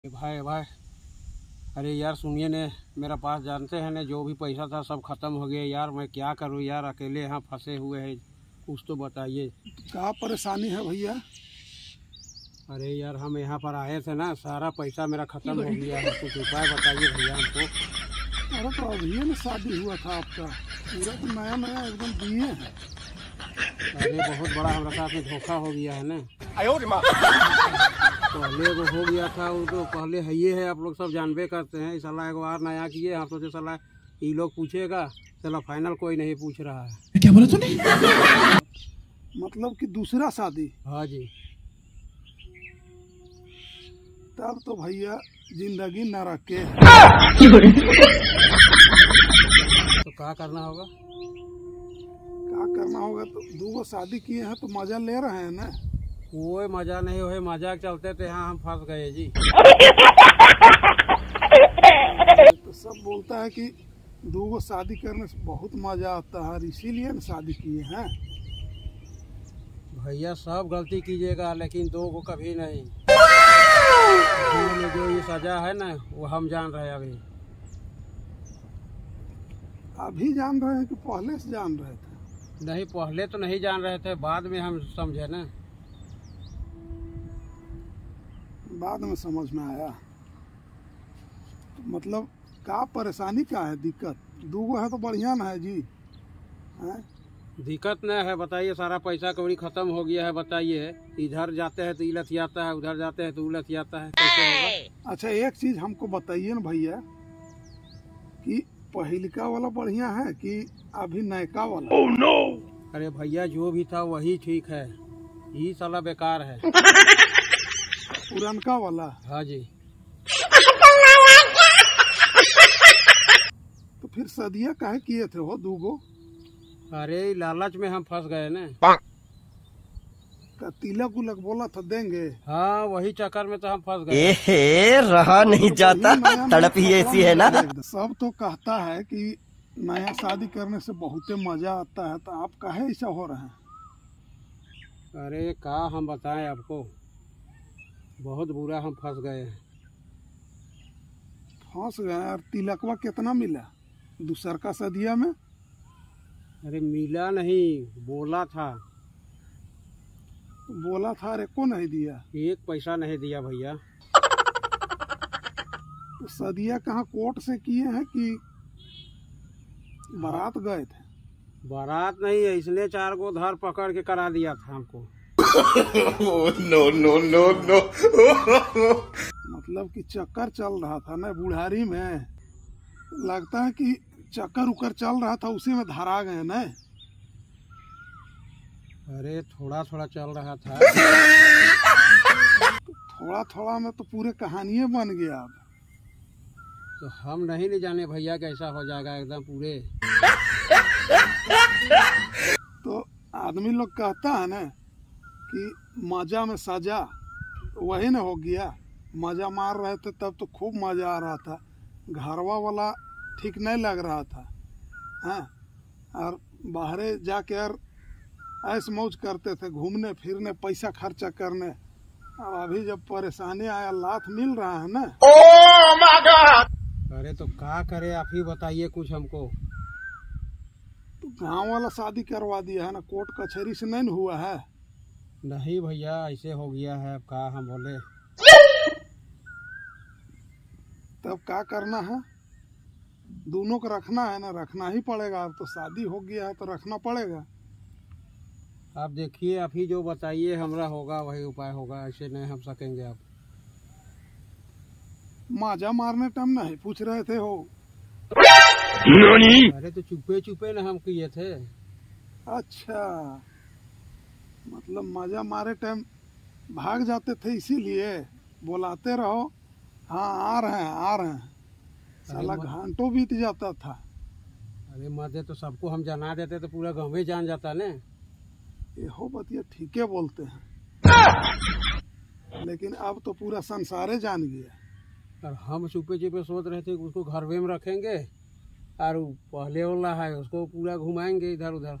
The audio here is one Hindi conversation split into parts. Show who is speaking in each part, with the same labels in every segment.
Speaker 1: भाई भाई, अरे यार सुनिए ने, मेरा पास जानते हैं ने जो भी पैसा था सब खत्म हो गया यार। मैं क्या करूं यार, अकेले यहाँ फंसे हुए हैं, कुछ तो बताइए।
Speaker 2: क्या परेशानी है भैया?
Speaker 1: अरे यार हम यहाँ पर आए थे ना, सारा पैसा मेरा खत्म हो गया है, कुछ उपाय बताइए भैया हमको।
Speaker 2: अरे तो अभी ना शादी हुआ था आपका, पूरा तो नया नया एकदम दिए हैं।
Speaker 1: अरे बहुत बड़ा हमारे साथ में धोखा हो गया है ना। पहले एगो हो गया था, वो तो पहले है ये है, आप लोग सब जानबे करते हैं। साला एगो और नया किए, हम सोचे साला ये लोग पूछेगा, साला फाइनल कोई नहीं पूछ रहा है।
Speaker 2: क्या बोला तूने? मतलब कि दूसरा शादी?
Speaker 1: हाँ जी।
Speaker 2: तब तो भैया जिंदगी नरक के।
Speaker 1: तो क्या करना होगा?
Speaker 2: क्या करना होगा? तो दो शादी किए हैं तो मजा ले रहे हैं ना।
Speaker 1: कोई मजा नहीं हुए, मजाक चलते थे, यहाँ हम फंस गए जी।
Speaker 2: तो सब बोलता है कि दो शादी करने से बहुत मजा आता है, इसीलिए ना शादी किए हैं।
Speaker 1: भैया सब गलती कीजिएगा लेकिन दो को कभी नहीं। जो ये सजा है ना वो हम जान रहे हैं अभी।
Speaker 2: अभी जान रहे हैं कि पहले से जान रहे थे?
Speaker 1: नहीं, पहले तो नहीं जान रहे थे, बाद में हम समझे ना।
Speaker 2: बाद में समझ में आया। तो मतलब क्या परेशानी क्या है, दिक्कत? दूगो है तो बढ़िया ना है जी। हैं?
Speaker 1: दिक्कत नहीं है, बताइए। सारा पैसा कौड़ी खत्म हो गया है, बताइए। इधर जाते हैं तो इलत आता है, उधर जाते हैं तो उलत आता है, कैसे होगा?
Speaker 2: अच्छा एक चीज हमको बताइए ना भैया, कि पहिलका वाला बढ़िया है कि अभी नयका वाला?
Speaker 1: oh, no! अरे भैया जो भी था वही ठीक है, ये साला बेकार है।
Speaker 2: पुरनका वाला?
Speaker 1: हाँ जी।
Speaker 2: तो फिर सदिया काहे किए थे वो दूगो?
Speaker 1: अरे लालच में हम फंस गए ना।
Speaker 2: का तिलक उलक बोला था देंगे?
Speaker 1: हाँ वही चक्कर में तो हम फंस गए।
Speaker 3: रहा नहीं जाता, तड़प ही ऐसी है ना।
Speaker 2: सब तो कहता है कि नया शादी करने से बहुत मजा आता है, तो आप काहे ऐसा हो रहे हैं?
Speaker 1: अरे का हम बताएं आपको, बहुत बुरा हम फंस गए हैं।
Speaker 2: फंस गए? और तिलकवा कितना मिला दूसर का सदिया में?
Speaker 1: अरे मिला नहीं, बोला था।
Speaker 2: बोला था, अरे को नहीं दिया?
Speaker 1: एक पैसा नहीं दिया भैया।
Speaker 2: तो सदिया कहाँ कोर्ट से किए हैं कि बारात गए थे?
Speaker 1: बारात नहीं है, इसने 4 को धर पकड़ के करा दिया था हमको।
Speaker 3: No no no no.
Speaker 2: मतलब कि चक्कर चल रहा था ना बुढ़ारी में, लगता है कि चक्कर उकर चल रहा था, उसी में धरा गए ना।
Speaker 1: अरे थोड़ा थोड़ा चल रहा था।
Speaker 2: थोड़ा थोड़ा में तो पूरे कहानियां बन गया। अब
Speaker 1: तो हम नहीं जाने भैया कैसा हो जाएगा एकदम पूरे।
Speaker 2: तो आदमी लोग कहता है ना कि मजा में सजा, वही ना हो गया। मजा मार रहे थे तब तो खूब मजा आ रहा था, घरवा वाला ठीक नहीं लग रहा था। हाँ, और बाहरे जाके यार ऐश मौज करते थे, घूमने फिरने, पैसा खर्चा करने। अब अभी जब परेशानी आया, लात मिल रहा है ना।
Speaker 3: Oh my God!
Speaker 1: अरे तो क्या करे, आप ही बताइए कुछ हमको।
Speaker 2: तो गांव वाला शादी करवा दिया है ना, कोर्ट कचहरी से नहीं हुआ है?
Speaker 1: नहीं भैया ऐसे हो गया है, अब क्या हम बोले।
Speaker 2: तब क्या करना है? दोनों को रखना है ना, रखना ही पड़ेगा। अब तो शादी हो गया है तो रखना पड़ेगा।
Speaker 1: आप देखिए, आप ही जो बताइए हमरा होगा वही उपाय होगा, ऐसे नहीं हम सकेंगे। आप
Speaker 2: माजा मारने टाइम नहीं पूछ रहे थे हो?
Speaker 1: अरे तो चुपे चुपे न हम किए थे।
Speaker 2: अच्छा, मतलब मजा मारे टाइम भाग जाते थे, इसीलिए बुलाते रहो, हाँ आ रहे हैं आ रहे हैं। साला घंटों बीत जाता था।
Speaker 1: अरे मजे तो सबको हम जना देते तो पूरा गाँव ही जान जाता ने।
Speaker 2: ये हो बतिया ठीक है बोलते हैं, लेकिन अब तो पूरा संसारे जान गया।
Speaker 1: और हम चुपे चुपे सोच रहे थे कि उसको घर में रखेंगे, और पहले वाला है उसको पूरा घुमाएंगे इधर उधर।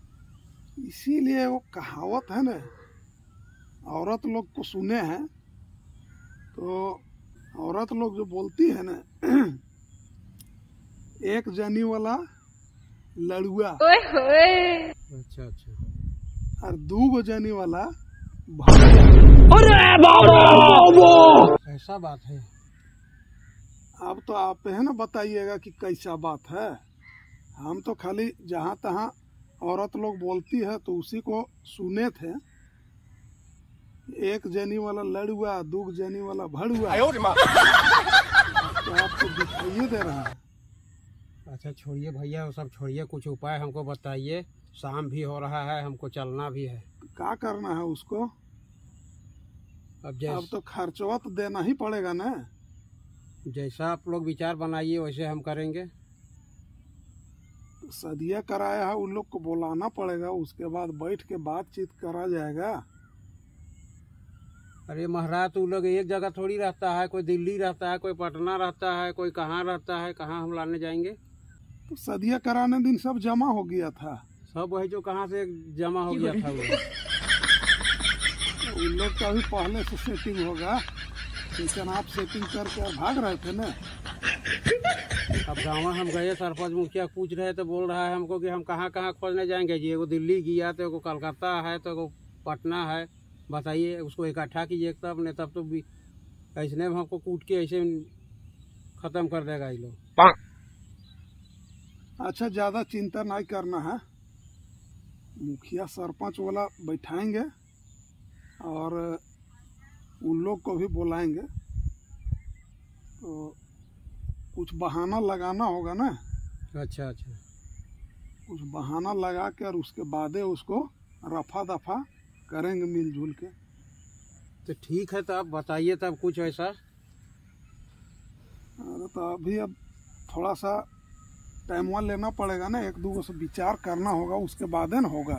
Speaker 2: इसीलिए वो कहावत है ना, औरत लोग को सुने हैं तो औरत लोग जो बोलती है ना, एक जनी वाला लड़ुआ
Speaker 1: अच्छा अच्छा।
Speaker 2: और 2 जनी वाला भाड़ुआ।
Speaker 1: ऐसा बात है।
Speaker 2: अब तो आप है ना बताइएगा कि कैसा बात है। हम तो खाली जहाँ तहाँ औरत लोग बोलती है तो उसी को सुने थे। एक जनी वाला लड़ुआ, 2 जनी वाला भड़ुआ, तो आपको दिखाइए दे रहा है।
Speaker 1: अच्छा छोड़िए भैया, वो सब छोड़िए, कुछ उपाय हमको बताइए। शाम भी हो रहा है, हमको चलना भी है।
Speaker 2: क्या करना है उसको?
Speaker 1: अब
Speaker 2: अब तो खर्चवा तो देना ही पड़ेगा ना।
Speaker 1: जैसा आप लोग विचार बनाइए वैसे हम करेंगे।
Speaker 2: तो सदिया कराया है, उन लोग को बुलाना पड़ेगा, उसके बाद बैठ के बातचीत करा जाएगा।
Speaker 1: अरे महाराज, तो लोग एक जगह थोड़ी रहता है, कोई दिल्ली रहता है, कोई पटना रहता है, कोई कहाँ रहता है, कहाँ हम लाने जाएंगे?
Speaker 2: तो सदिया कराने दिन सब जमा हो गया था।
Speaker 1: सब वही जो कहाँ से जमा हो गया था वो।
Speaker 2: उन लोग का भी पहले से सेटिंग होगा, लेकिन आप सेटिंग करके भाग रहे थे ना।
Speaker 1: अब गाँव हम गए, सरपंच मुखिया पूछ रहे तो बोल रहा है हमको कि हम कहाँ कहाँ खोजने जाएंगे जी। एगो दिल्ली गया तो एगो कलकत्ता है तो एगो पटना है। बताइए, उसको इकट्ठा कीजिए तब, नहीं तब तो भी ऐसने में हमको कूट के ऐसे खत्म कर देगा ये लोग।
Speaker 2: अच्छा, ज्यादा चिंता नहीं करना है। मुखिया सरपंच वाला बैठाएंगे और उन लोग को भी बुलाएंगे। तो कुछ बहाना लगाना होगा ना।
Speaker 1: अच्छा अच्छा।
Speaker 2: कुछ बहाना लगा के और उसके बाद उसको रफा दफा करेंगे मिलजुल के।
Speaker 1: तो ठीक है, तो आप बताइए तब कुछ ऐसा।
Speaker 2: अरे तो अभी अब थोड़ा सा टाइम लेना पड़ेगा ना, 1-2 से विचार करना होगा, उसके बाद न होगा।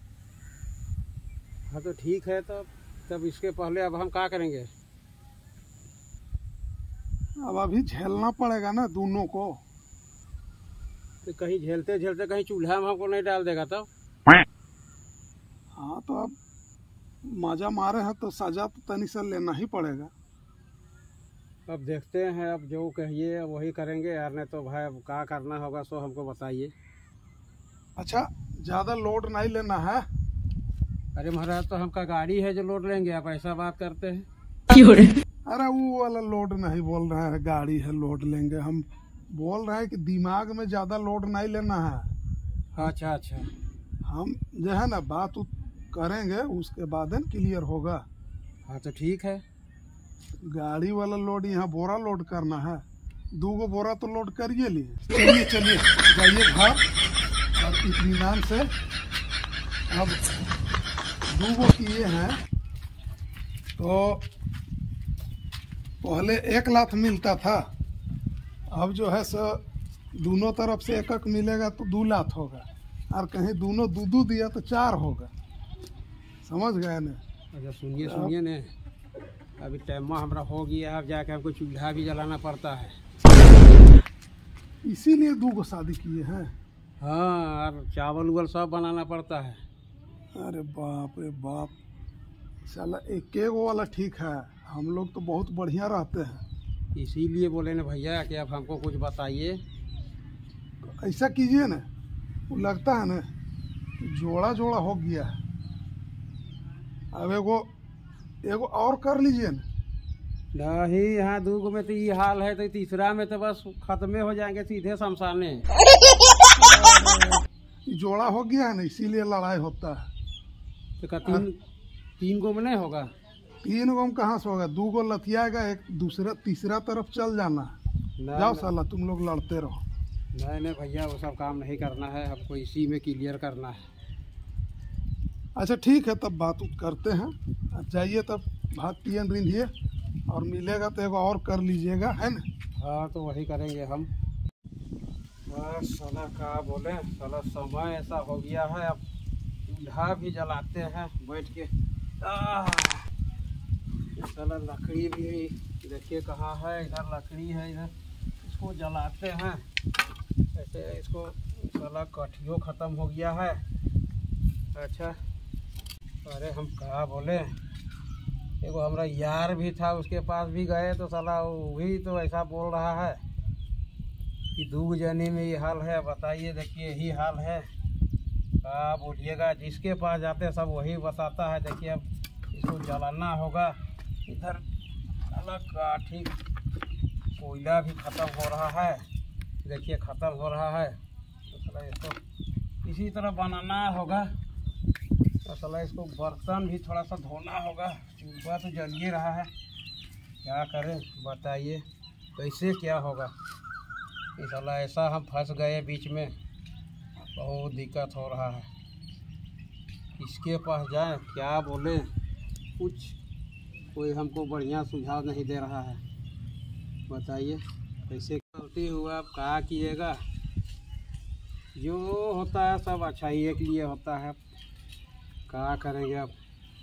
Speaker 1: हाँ तो ठीक है, तब इसके पहले अब हम क्या करेंगे?
Speaker 2: अब अभी झेलना पड़ेगा ना दोनों को।
Speaker 1: तो कहीं झेलते झेलते कहीं चूल्हा में हमको नहीं डाल देगा तब?
Speaker 2: हाँ तो अब मजा मारे हैं तो सजा तो तनी सा लेना ही पड़ेगा।
Speaker 1: अब देखते हैं, अब जो कहिए वही करेंगे यार, नहीं तो भाई अब क्या करना होगा सो हमको बताइए।
Speaker 2: अच्छा, ज्यादा लोड नहीं लेना है।
Speaker 1: अरे महाराज, तो हमका गाड़ी है जो लोड लेंगे, आप ऐसा बात करते हैं।
Speaker 2: अरे वो वाला लोड नहीं बोल रहे हैं, गाड़ी है लोड लेंगे। हम बोल रहे हैं कि दिमाग में ज्यादा लोड नहीं लेना है।
Speaker 1: अच्छा अच्छा।
Speaker 2: हम जो है ना बात करेंगे, उसके बाद क्लियर होगा।
Speaker 1: हाँ तो ठीक है।
Speaker 2: गाड़ी वाला लोड यहाँ बोरा लोड करना है। 2 बोरा तो लोड करिए लिए। चलिए चलिए जाइए घर और इत्मीनान से। अब 2 किए हैं तो पहले 1 लाख मिलता था, अब जो है सो दोनों तरफ से 1 मिलेगा तो 2 लाख होगा, और कहीं दोनों 2 दिया तो 4 होगा। समझ गए ना?
Speaker 1: अच्छा सुनिए सुनिए ने, अभी टाइम हमारा हो गया, अब जाके हमको चूल्हा भी जलाना पड़ता है।
Speaker 2: इसीलिए 2 शादी किए हैं।
Speaker 1: हाँ, और चावल उवल सब बनाना पड़ता है।
Speaker 2: अरे बाप रे बाप, साला 1 वाला ठीक है, हम लोग तो बहुत बढ़िया रहते हैं।
Speaker 1: इसीलिए बोले ना भैया कि अब हमको कुछ बताइए।
Speaker 2: ऐसा कीजिए ना, वो लगता है ना जोड़ा जोड़ा हो गया है। अब एगो और कर लीजिए ना।
Speaker 1: नहीं, यहाँ 2 में तो ये हाल है, तो तीसरा में तो बस खत्मे हो जाएंगे सीधे शमशाने।
Speaker 2: जोड़ा हो गया है ना, इसीलिए लड़ाई होता है।
Speaker 1: तो का 3 गो में नहीं होगा?
Speaker 2: 3 गो में कहाँ से होगा? 2 गो लतियाएगा, एक तीसरा तरफ चल जाना। जाओ साला, तुम लोग लड़ते रहो।
Speaker 1: नहीं नहीं भैया, वो सब काम नहीं करना है, हमको इसी में क्लियर करना है।
Speaker 2: अच्छा ठीक है, तब बात करते हैं। जाइए तब भात पियन रिंधिए, और मिलेगा तो एगो और कर लीजिएगा, है ना?
Speaker 1: हाँ तो वही करेंगे हम। बस साला का बोले, साला समय ऐसा हो गया है, अब चूल्हा भी जलाते हैं बैठ के। साला लकड़ी भी देखिए कहाँ है, इधर लकड़ी है, इधर इसको जलाते हैं ऐसे। इसको साला कठियो ख़त्म हो गया है। अच्छा, अरे हम कहा बोले, एगो हमारा यार भी था, उसके पास भी गए तो साला वो भी तो ऐसा बोल रहा है कि 2 जने में ये हाल है। बताइए, देखिए यही हाल है। क्या बोलिएगा, जिसके पास जाते सब वही बताता है। देखिए अब इसको जलाना होगा। इधर अलग काठी कोयला भी ख़त्म हो रहा है, देखिए ख़त्म हो रहा है। तो साला इसको इसी तरह बनाना होगा। तो साला इसको बर्तन भी थोड़ा सा धोना होगा। चूल्हा तो जल ही रहा है, क्या करें बताइए, कैसे क्या होगा। इस साला ऐसा हम फंस गए बीच में, बहुत दिक्कत हो रहा है। किसके पास जाएं, क्या बोले, कुछ कोई हमको बढ़िया सुझाव नहीं दे रहा है। बताइए कैसे गलती हुआ, अब क्या किएगा। जो होता है सब अच्छा ही के लिए होता है, क्या करेंगे अब।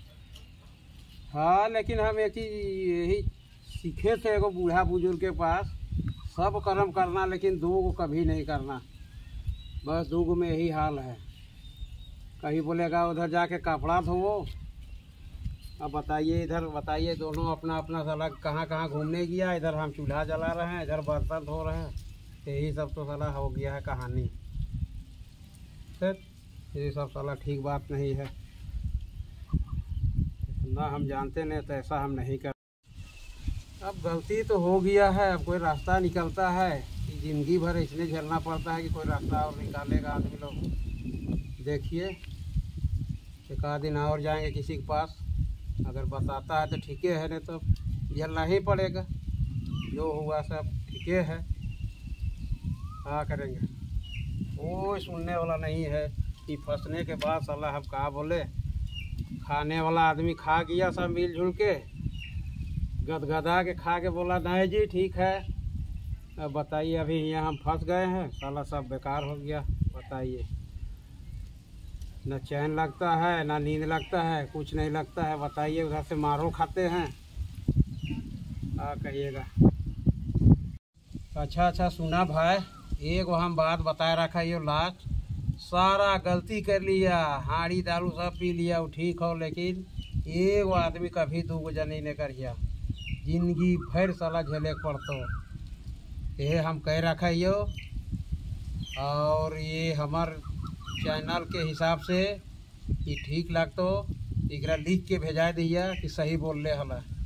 Speaker 1: हाँ, लेकिन हम एक चीज़ यही सीखे थे एगो बूढ़ा बुजुर्ग के पास, सब कर्म करना लेकिन 2 को कभी नहीं करना। बस 2 को में यही हाल है। कहीं बोलेगा उधर जाके कपड़ा धोवो, अब बताइए इधर बताइए, दोनों अपना अपना साला कहाँ कहाँ घूमने गया। इधर हम चूल्हा जला रहे हैं, इधर बर्तन धो रहे हैं। यही सब तो साला हो गया है कहानी। सर ये सब साला ठीक बात नहीं है ना, हम जानते नहीं तो ऐसा हम नहीं कर। अब गलती तो हो गया है, अब कोई रास्ता निकलता है कि ज़िंदगी भर इसलिए झेलना पड़ता है कि कोई रास्ता और निकालेगा आदमी लोग। देखिए एक आध दिन और जाएंगे किसी के पास, अगर बताता है तो ठीक है, नहीं तो झेलना ही पड़ेगा। जो हुआ सब ठीक है, क्या करेंगे। कोई सुनने वाला नहीं है कि फंसने के बाद साला हम कहा बोले। खाने वाला आदमी खा गया सब मिलजुल के, गदगदा के खा के बोला नहीं जी ठीक है। अब बताइए अभी यहाँ हम फंस गए हैं, साला सब बेकार हो गया। बताइए, न चैन लगता है ना नींद लगता है, कुछ नहीं लगता है। बताइए, उधर से मारो खाते हैं, क्या कहिएगा। अच्छा सुना भाई, एक हम बात बताए रखा, ये लास्ट सारा गलती कर लिया, हाड़ी दारू सब पी लिया, वो ठीक हो, लेकिन एक आदमी कभी 2 जने नहीं करिया, जिंदगी भर साला झेले पड़तो। ये हम कह रखा यो, और ये हमार चैनल के हिसाब से ये ठीक लगतो, एकरा लिख के भेजा दिया कि सही बोल ले हला।